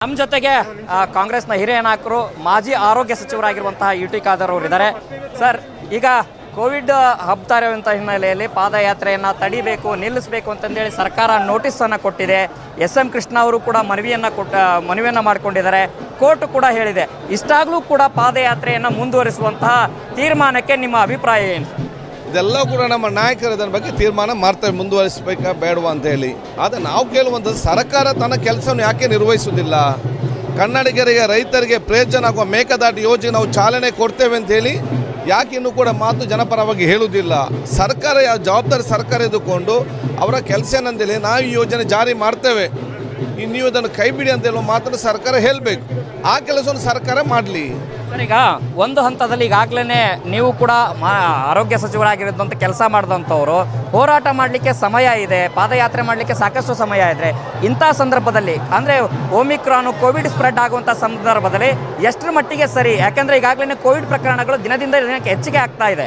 ನಮ್ಮ ಜೊತೆಗೆ ಕಾಂಗ್ರೆಸ್ನ ಹಿರಿಯ ನಾಯಕರು ಮಾಜಿ ಆರೋಗ್ಯ ಸಚಿವರಾಗಿರುವಂತಹ ಯುಟಿ ಖಾದರ್ ಅವರು ಇದ್ದಾರೆ. ಸರ್, ಈಗ ಕೋವಿಡ್ ಹಬ್ತಾ ಇರುವಂಥ ಹಿನ್ನೆಲೆಯಲ್ಲಿ ಪಾದಯಾತ್ರೆಯನ್ನು ತಡಿಬೇಕು, ನಿಲ್ಲಿಸಬೇಕು ಅಂತಂದೇಳಿ ಸರ್ಕಾರ ನೋಟಿಸನ್ನು ಕೊಟ್ಟಿದೆ. SM ಕೃಷ್ಣ ಅವರು ಕೂಡ ಮನವಿಯನ್ನು ಮಾಡಿಕೊಂಡಿದ್ದಾರೆ. ಕೋರ್ಟ್ ಕೂಡ ಹೇಳಿದೆ. ಇಷ್ಟಾಗಲೂ ಕೂಡ ಪಾದಯಾತ್ರೆಯನ್ನು ಮುಂದುವರಿಸುವಂತಹ ತೀರ್ಮಾನಕ್ಕೆ ನಿಮ್ಮ ಅಭಿಪ್ರಾಯ ಏನು? ಇದೆಲ್ಲ ಕೂಡ ನಮ್ಮ ನಾಯಕರು ಇದರ ಬಗ್ಗೆ ತೀರ್ಮಾನ ಮಾಡ್ತೇವೆ, ಮುಂದುವರಿಸಬೇಕಾ ಬೇಡವಾ ಅಂತ ಹೇಳಿ. ಆದರೆ ನಾವು ಕೇಳುವಂಥದ್ದು, ಸರ್ಕಾರ ತನ್ನ ಕೆಲಸವನ್ನು ಯಾಕೆ ನಿರ್ವಹಿಸುವುದಿಲ್ಲ? ಕನ್ನಡಿಗರಿಗೆ, ರೈತರಿಗೆ ಪ್ರಯೋಜನ ಆಗುವ ಮೇಕೆದಾಟು ಯೋಜನೆ ನಾವು ಚಾಲನೆ ಕೊಡ್ತೇವೆ ಅಂತ ಹೇಳಿ ಯಾಕೆ ಇನ್ನೂ ಕೂಡ ಮಾತು ಜನಪರವಾಗಿ ಹೇಳುವುದಿಲ್ಲ? ಸರ್ಕಾರ ಜವಾಬ್ದಾರಿ ಸರ್ಕಾರ ಇದ್ದುಕೊಂಡು ಅವರ ಕೆಲಸ ಏನಂದೇಳಿ ನಾವು ಈ ಯೋಜನೆ ಜಾರಿ ಮಾಡ್ತೇವೆ, ನೀವು ಇದನ್ನು ಕೈ ಬಿಡಿ ಅಂತ ಹೇಳುವ ಮಾತನ್ನು ಸರ್ಕಾರ ಹೇಳಬೇಕು. ಆ ಕೆಲಸವನ್ನು ಸರ್ಕಾರ ಮಾಡಲಿ. ಸರ್, ಈಗ ಒಂದು ಹಂತದಲ್ಲಿ ಈಗಾಗಲೇ ನೀವು ಕೂಡ ಆರೋಗ್ಯ ಸಚಿವರಾಗಿರೋದಂತ ಕೆಲಸ ಮಾಡಿದಂಥವ್ರು, ಹೋರಾಟ ಮಾಡಲಿಕ್ಕೆ ಸಮಯ ಇದೆ, ಪಾದಯಾತ್ರೆ ಮಾಡಲಿಕ್ಕೆ ಸಾಕಷ್ಟು ಸಮಯ ಇದೆ. ಇಂಥ ಸಂದರ್ಭದಲ್ಲಿ ಅಂದರೆ ಓಮಿಕ್ರಾನು ಕೋವಿಡ್ ಸ್ಪ್ರೆಡ್ ಆಗುವಂಥ ಸಂದರ್ಭದಲ್ಲಿ ಎಷ್ಟರ ಮಟ್ಟಿಗೆ ಸರಿ? ಯಾಕೆಂದರೆ ಈಗಾಗಲೇ ಕೋವಿಡ್ ಪ್ರಕರಣಗಳು ದಿನದಿಂದ ದಿನಕ್ಕೆ ಹೆಚ್ಚಿಗೆ ಆಗ್ತಾ ಇದೆ.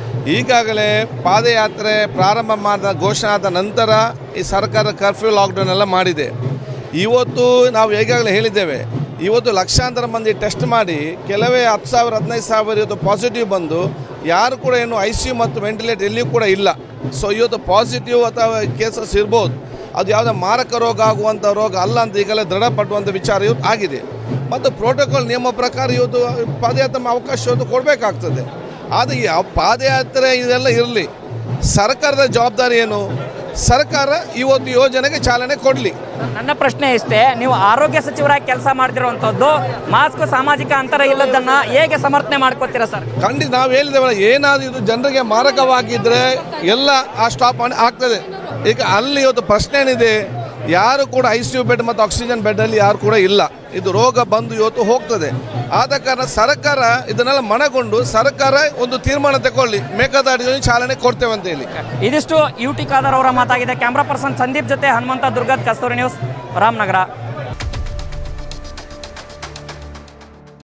ಈಗಾಗಲೇ ಪಾದಯಾತ್ರೆ ಪ್ರಾರಂಭ ಮಾಡಿದ ಘೋಷಣೆ ಆದ ನಂತರ ಈ ಸರ್ಕಾರ ಕರ್ಫ್ಯೂ ಲಾಕ್ಡೌನ್ ಎಲ್ಲ ಮಾಡಿದೆ. ಇವತ್ತು ನಾವು ಈಗಾಗಲೇ ಹೇಳಿದ್ದೇವೆ, ಇವತ್ತು ಲಕ್ಷಾಂತರ ಮಂದಿ ಟೆಸ್ಟ್ ಮಾಡಿ ಕೆಲವೇ 10,000 15,000 ಇವತ್ತು ಪಾಸಿಟಿವ್ ಬಂದು ಯಾರು ಕೂಡ ಏನು ICU ಮತ್ತು ವೆಂಟಿಲೇಟರ್ ಎಲ್ಲಿಯೂ ಕೂಡ ಇಲ್ಲ. ಸೊ ಇವತ್ತು ಪಾಸಿಟಿವ್ ಅಥವಾ ಕೇಸಸ್ ಇರ್ಬೋದು, ಅದು ಯಾವುದೇ ಮಾರಕ ರೋಗ ಆಗುವಂಥ ರೋಗ ಅಲ್ಲ ಅಂತ ಈಗಲೇ ದೃಢಪಡುವಂಥ ವಿಚಾರ ಇವತ್ತು ಆಗಿದೆ. ಮತ್ತು ಪ್ರೋಟೋಕಾಲ್ ನಿಯಮ ಪ್ರಕಾರ ಇವತ್ತು ಪಾದಯಾತ್ರೆ ಅವಕಾಶ ಇವತ್ತು ಕೊಡಬೇಕಾಗ್ತದೆ. ಆದರೆ ಈ ಪಾದಯಾತ್ರೆ ಇದೆಲ್ಲ ಇರಲಿ, ಸರ್ಕಾರದ ಜವಾಬ್ದಾರಿ ಏನು? ಸರ್ಕಾರ ಇವತ್ತು ಯೋಜನೆಗೆ ಚಾಲನೆ ಕೊಡಲಿ. ನನ್ನ ಪ್ರಶ್ನೆ ಇಷ್ಟೇ, ನೀವು ಆರೋಗ್ಯ ಸಚಿವರಾಗಿ ಕೆಲಸ ಮಾಡ್ತಿರುವಂಥದ್ದು, ಮಾಸ್ಕ್, ಸಾಮಾಜಿಕ ಅಂತರ ಇಲ್ಲದನ್ನು ಹೇಗೆ ಸಮರ್ಥನೆ ಮಾಡ್ಕೋತೀರಾ ಸರ್? ಖಂಡಿತ ನಾವು ಹೇಳಿದ್ದೇವಲ್ಲ, ಏನಾದರೂ ಇದು ಜನರಿಗೆ ಮಾರಕವಾಗಿದ್ದರೆ ಎಲ್ಲ ಆ ಸ್ಟಾಪ್ ಆಗ್ತದೆ. ಈಗ ಅಲ್ಲಿ ಇವತ್ತು ಪ್ರಶ್ನೆ ಏನಿದೆ, ಯಾರು ಕೂಡ ICU ಬೆಡ್ ಮತ್ತು ಆಕ್ಸಿಜನ್ ಬೆಡ್ಡಲ್ಲಿ ಯಾರು ಕೂಡ ಇಲ್ಲ. ಇದು ರೋಗ ಬಂದು ಇವತ್ತು ಹೋಗ್ತದೆ. ಆದ ಕಾರಣ ಸರ್ಕಾರ ಇದನ್ನೆಲ್ಲ ಮನಗೊಂಡು ಸರ್ಕಾರ ಒಂದು ತೀರ್ಮಾನ ತಗೊಳ್ಳಿ, ಮೇಕೆದಾಟು ಚಾಲನೆ ಕೊಡ್ತೇವೆ ಅಂತ ಹೇಳಿ. ಇದಿಷ್ಟು ಯುಟಿ ಖಾದರ್ ಅವರ ಮಾತಾಗಿದೆ. ಕ್ಯಾಮ್ರಾ ಪರ್ಸನ್ ಸಂದೀಪ್ ಜೊತೆ ಹನುಮಂತ ದುರ್ಗದ್, ಕಸ್ತೂರಿ ನ್ಯೂಸ್, ರಾಮನಗರ.